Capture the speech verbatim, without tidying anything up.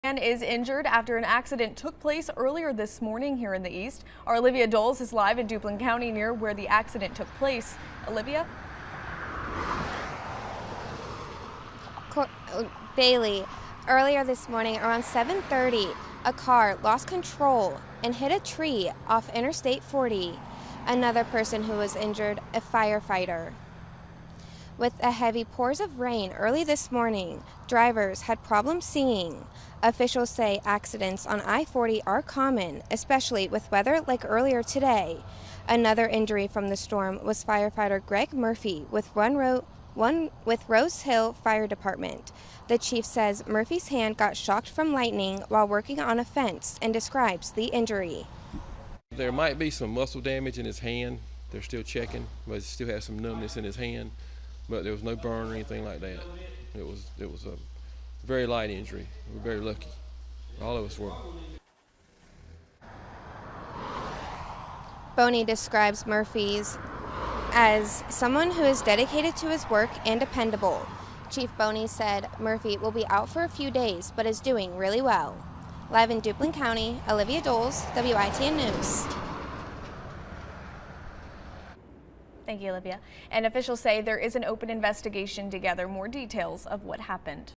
Man is injured after an accident took place earlier this morning here in the east. Our Olivia Doles is live in Duplin County near where the accident took place. Olivia? Bailey, earlier this morning around seven thirty, a car lost control and hit a tree off Interstate forty. Another person who was injured, a firefighter. With the heavy pours of rain early this morning, drivers had problems seeing. Officials say accidents on I forty are common, especially with weather like earlier today. Another injury from the storm was firefighter Greg Murphy with one, Ro one with Rose Hill Fire Department. The chief says Murphy's hand got shocked from lightning while working on a fence and describes the injury. There might be some muscle damage in his hand. They're still checking, but he still has some numbness in his hand. But there was no burn or anything like that. It was it was a very light injury. We're very lucky. All of us were. Boney describes Murphy's as someone who is dedicated to his work and dependable. Chief Boney said Murphy will be out for a few days, but is doing really well. Live in Duplin County, Olivia Doles, W I T N News. Thank you, Olivia. And officials say there is an open investigation to gather more details of what happened.